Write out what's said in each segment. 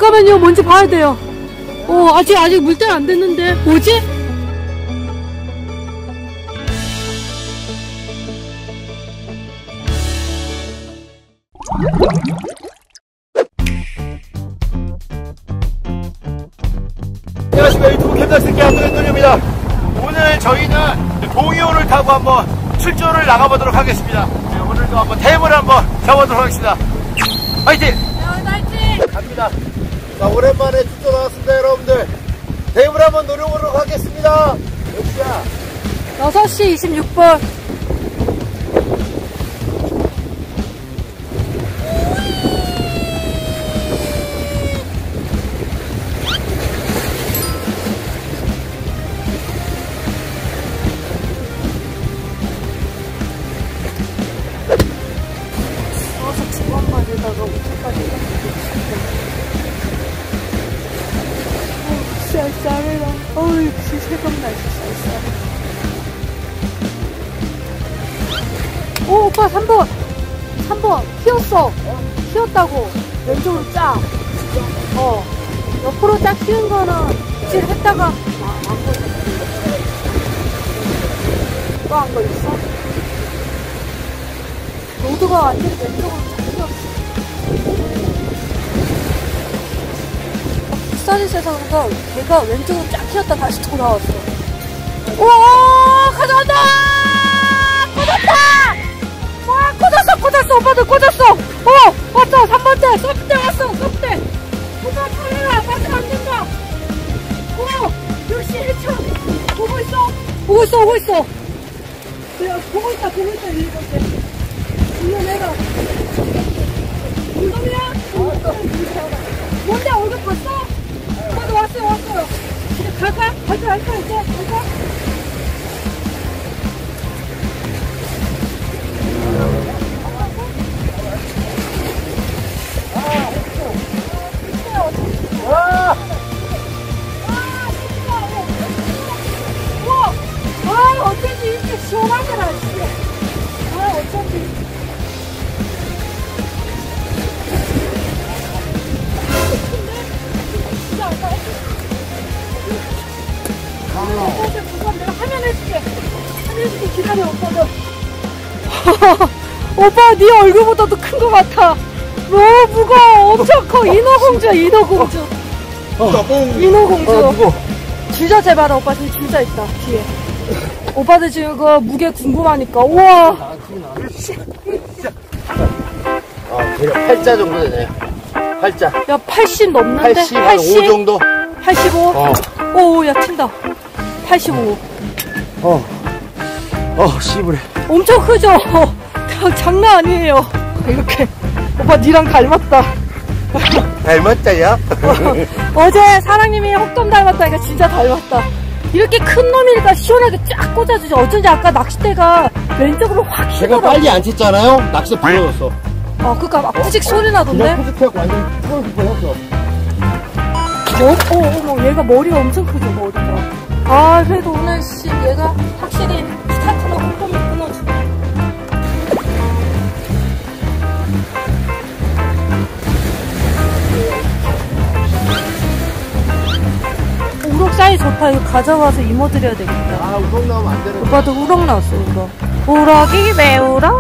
잠깐만요. 뭔지 봐야 돼요. 아직 물때가 안 됐는데. 뭐지? 안녕하십니까. 유튜브 캠핑스키 안동현돌입니다. 오늘 저희는 동이호를 타고 한번 출조를 나가보도록 하겠습니다. 네, 오늘도 한번 댐을 한번 잡아보도록 하겠습니다. 화이팅! 화이팅! 갑니다. 자, 오랜만에 출조 나왔습니다, 여러분들. 댐을 한번 노려보도록 하겠습니다. 몇 시야? 6시 26분. 주방마에다가 우체까지 쌀쌀해라. 역시 새벽 날씨 쌀쌀해. 오빠 3번 휘었어. 휘었다고. 왼쪽으로 쫙. 옆으로 쫙 휘은 거는 질 했다가 또 안 걸렸어? 로드가 완전히 왼쪽으로 쫙 휘었어. 부산에서 그런가 걔가 왼쪽으로 쫙 휘었다 다시 돌아왔어. 우와 가져간다. 꽂았다. 꽂았어 오빠들 꽂았어. 왔어 3번째 서프대 왔어. 서프대 오빠 탈래라. 맞으면 안 된다. 역시 해쳐. 보고 있어. 그래 보고 있다 1번째. 이거 내가 이놈이야? 뭔데 얼굴 봤어? 오빠도 왔어요. 이제 갈까 이제 갈까? 어쩐지 이렇게 시원하더라. 어쩐지. 내가 화면 해줄게 기다려 오빠도. 오빠 네 얼굴보다도 큰 것 같아. 너무 무거워. 엄청 커. 인어공주야 인어공주. 인어공주. 줄자재 봐라. 오빠 지금 줄자 있다 뒤에. 오빠들 지금 그 무게 궁금하니까. 우와. 대략 8자 정도 되네요. 8자. 야 80 넘는데? 85 정도? 85? 오, 야 튄다. 85. 씨부래. 엄청 크죠? 장난 아니에요. 이렇게. 오빠 니랑 닮았다. 닮았자야? 어제 사랑님이 혹돔 닮았다니까 진짜 닮았다. 이렇게 큰 놈이니까 시원하게 쫙 꽂아주죠. 어쩐지 아까 낚싯대가 왼쪽으로 확 휘더라고. 제가 빨리 안 쳤잖아요? 낚시 부러졌어. 그니까 막 푸직 소리 나던데? 그냥 푸직해갖고 완전 부러졌어. 어머, 얘가 머리가 엄청 크죠, 머리가. 그래도 오늘 얘가 확실히 스타트가 혹돔이 끊어주네. 우럭 사이 좋다. 이거 가져가서 이모 드려야 되겠다. 우럭 나오면 안 되는. 오빠도 우럭 나왔어, 우럭. 우럭이 왜 울어?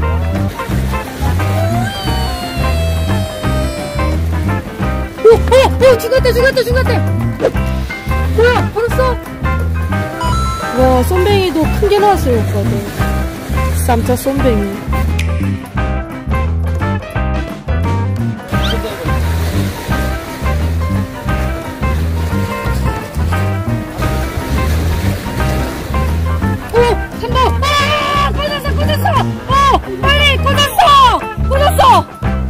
죽었대. 뭐야, 벌었어? 와, 쏨뱅이도 큰 게 나왔어요, 오빠들. 쌈짜 쏨뱅이. 빨리 꽂았어.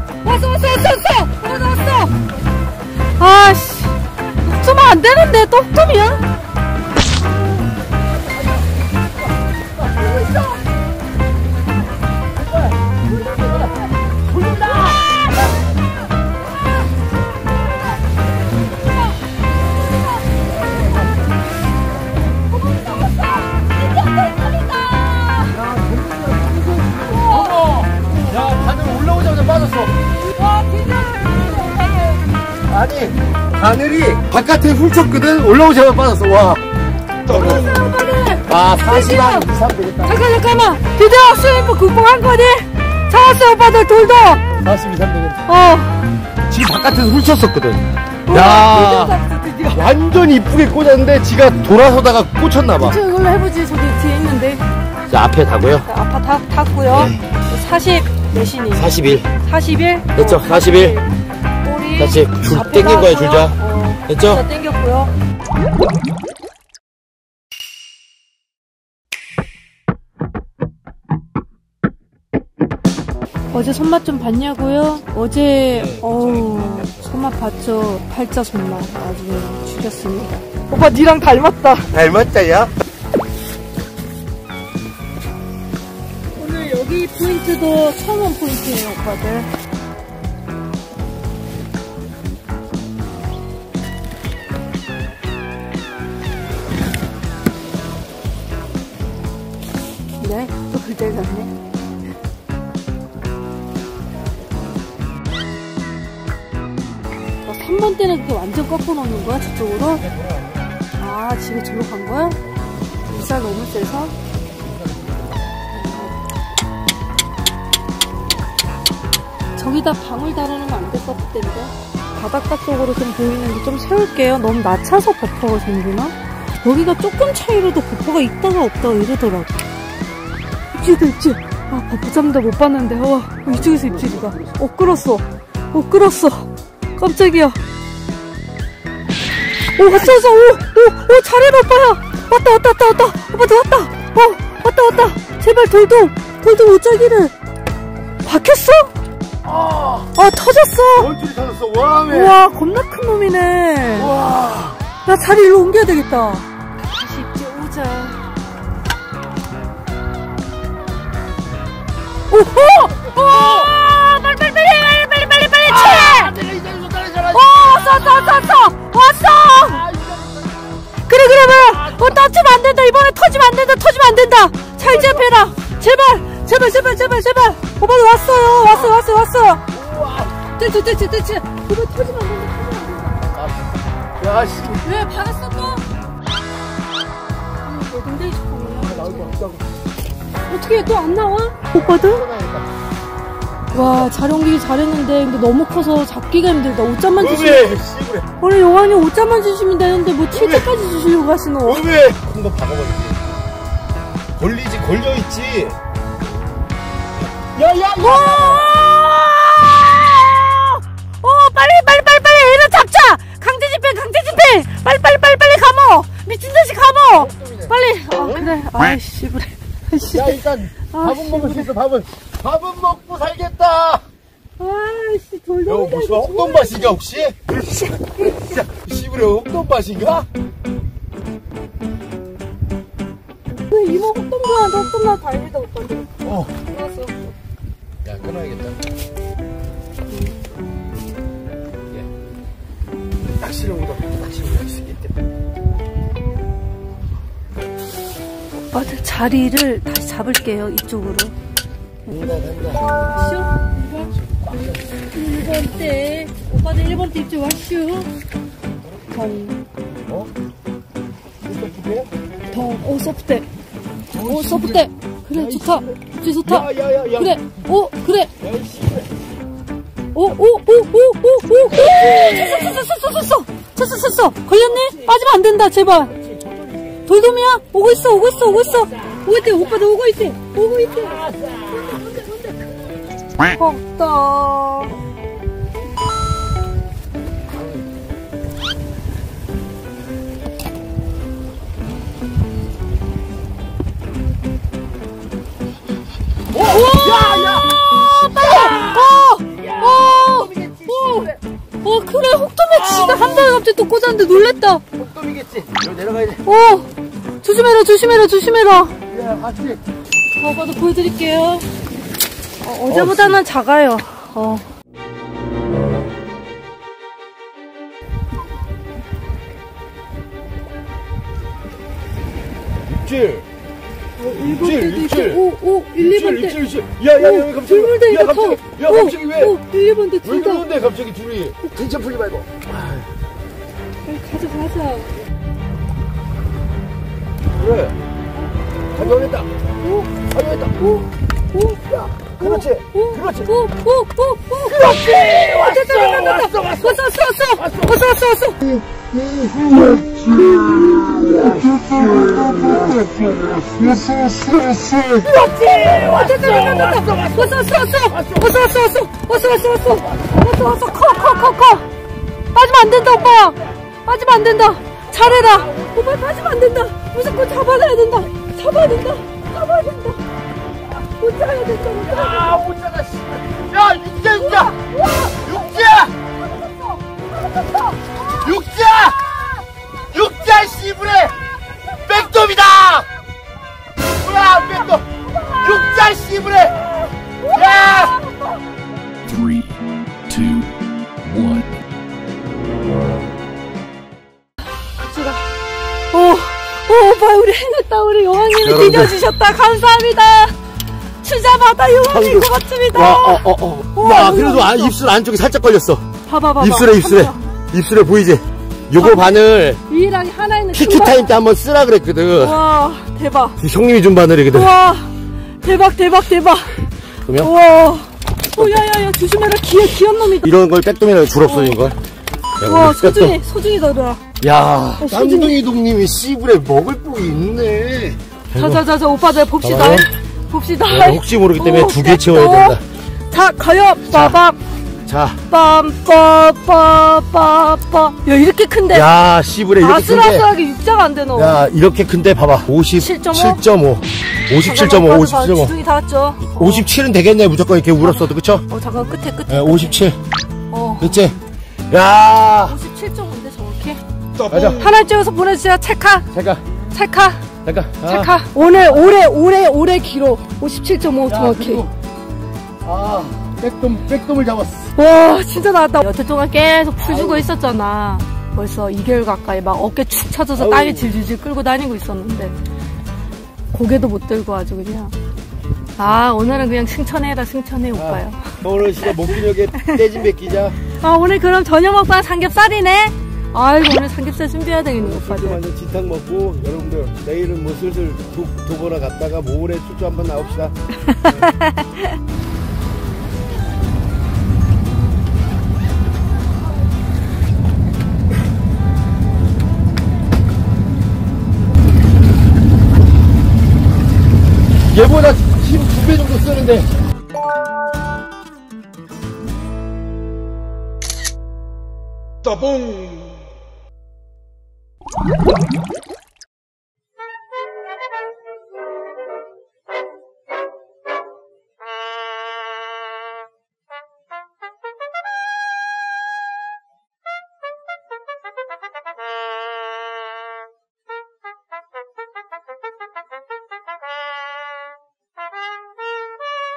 왔어. 아씨, 좀 안 되는데 또 혹돔이야? 아니, 바늘이 바깥에 훑었거든? 올라오자마자 빠졌어, 와. 왔어요, 빨리! 아, 40만 이상 되겠다. 잠깐만. 드디어 스위퍼 극복한 거니? 잡았어, 오빠들, 돌도! 40 이상 되겠다. 지금 바깥에서 훑었었거든. 야, 드디어. 완전 이쁘게 꽂았는데 지가 돌아서다가 꽂혔나봐. 저 이걸로 해보지. 저기 뒤에 있는데. 자, 앞에 다고요? 아파 탔고요. 40 몇이니? 41. 41? 됐죠? 41. 꼬리. 다시 줄 앞에 땡긴 거야, 나왔고요. 줄자. 됐죠? 줄자 땡겼고요. 어제 손맛 좀 봤냐고요? 어제 손맛 봤죠? 팔자 손맛 아주 그냥 죽였습니다. 오빠 니랑 닮았다. 닮았다, 야? 오늘 여기 포인트도 처음 온 포인트예요, 오빠들. 네, 또 글자를 잡네. 어, 3번 때는 그게 완전 꺾어 놓는 거야, 저쪽으로? 아, 지금 저로 간 거야? 물살 너무 세서? 저기다 방울 달아놓으면 안 됐었을 텐데. 바닷가 쪽으로 좀 보이는데 좀 세울게요. 너무 낮춰서 버퍼가 생기나? 여기가 조금 차이로도 버퍼가 있다가 없다가 이러더라고. 입질도 입질. 아, 버퍼 잡는다 못 봤는데. 이쪽에서 입질이다. 끌었어. 끌었어. 깜짝이야. 왔어. 잘해봐, 오빠야. 왔다. 오빠도 왔다. 왔다. 제발 돌돔 옷자기를. 박혔어? 터졌어. 원줄이 터졌어, 와매. 우와, 겁나 큰 놈이네. 와. 나 자리 일로 옮겨야 되겠다. 다시 입질 오자. 빨리 쳐! 내가 이 자리에서 따라잡아. 왔어! 그래. 터치면 안 된다. 이번에 터지면 안 된다. 잘 잡해라. 제발. 오빠도 왔어요. 됐지. 이거 터지면 안 된다. 야, 씨. 왜 받았어 또? 너 굉장히 좋구나. 나올 거 없다고. 어떻게 또 안 나와? 오빠도? 와, 잘 옮기기 잘했는데 근데 너무 커서 잡기가 힘들다. 5점만 주시면. 원래 요한이 5점만 주시면 되는데 뭐 7점까지 주시려고 하시노? 왜? 한번 박아버릴게. 걸려있지. 야. 빨리 얘를 잡자. 강제 집행. 빨리 감어. 미친 듯이 감어. 빨리. 그래. 아이씨 그래. 야, 일단 밥은 먹을 수 있어. 밥은 먹고 살겠다. 아이씨 돌돔이. 야, 무슨 홍돈밭인가 혹시? 씨부레 홍돈밭인가? 이모 혹돔 좋아하는데 혹돔 나 다행이다 오빠들. 알았어. 야, 끊어야겠다. 낚시를 있겠다. 오빠들 자리를 다시 잡을게요. 이쪽으로. 1번 때 오빠들 1번 때 입질 왔슈. 서프대. 서프대. 그래, 좋다. 입질 좋다. 그래. 그래. 쳤어. 걸렸네? 빠지면 안 된다, 제발. 돌돔이야? 오고 있어. 오빠들 오고 있대. 없다. 그래, 혹돔에 지가 한 방에 갑자기 또 꽂았는데 놀랬다. 혹돔이겠지. 여기 내려가야 돼. 조심해라. 야, 같이. 오빠도 보여드릴게요. 어제보다는 작아요. 입질. 1번 때도 있고 1, 2번 때 야야야 갑자기 불물대기가 커. 야 갑자기 왜 1, 2번 때 왜 둘 다. 그러는데 갑자기 둘이 텐션 풀지 말고 가자. 그래 가져오겠다 야 그렇지 그렇지 왔어. 커. 빠지면 안 된다, 오빠야. 빠지면 안 된다. 잘해라. 오빠 빠지면 안 된다. 무조건 잡아야 된다. 못 잡아야 된다. 못 잡아 야 육자 씨부레 백돔이다 우와 백돔 육자 씨부레 야 3, 2, 1. 오빠 우리 해냈다. 우리 용왕님이 뒤져주셨다. 감사합니다. 주자마자 용왕님 고맙습니다. 와 그래도 입술 안쪽에 살짝 걸렸어. 봐봐. 입술에 보이지? 요거 바늘 유일하게 하나 있는 키키 타임 때 한번 쓰라 그랬거든. 와 대박. 형님이 준 바늘이거든. 와 대박. 그러면? 와. 야야야 조심해라. 귀한 놈이다. 이런 걸 백돔이라고 줄 없어진 걸. 와 소중이다 누나. 야 쌍둥이 동님이 씨부레 먹을 복이 있네. 자자자자 오빠 내가 봅시다. 혹시 모르기 때문에 2개 채워야 된다. 자 가요. 빠박. 자 빰빠빠빠빠. 야 이렇게 큰데. 야 씨부레 이렇게 큰데. 아슬아슬하게 육자가 안 되노. 야 이렇게 큰데 봐봐 57.5 주둥이 닿았죠. 57은 되겠네 무조건 이렇게 울었어도 그쵸? 잠깐 끝에 57 그치? 야 57.5인데 정확히. 맞아. 하나 찍어서 보내주세요. 찰카. 잠깐 올해 기록 57.5 정확히. 백돔을 잡았어. 와 진짜 나왔다. 여태 동안 계속 풀주고 있었잖아. 벌써 2개월 가까이 막 어깨 축 쳐져서 땅에 질질질 끌고 다니고 있었는데 고개도 못 들고 아주 그냥. 오늘은 그냥 승천해 오빠요. 오늘 진짜 목근육에 떼진 뱉기자. 오늘 그럼 저녁 먹방 삼겹살이네. 아이고 오늘 삼겹살 준비해야 되겠네 오빠들. 완전 진탕 먹고 여러분들 내일은 뭐 슬슬 도보나 갔다가 모래 출조 한번 나옵시다. 얘보다 힘 2배 정도 쓰는데. 따봉.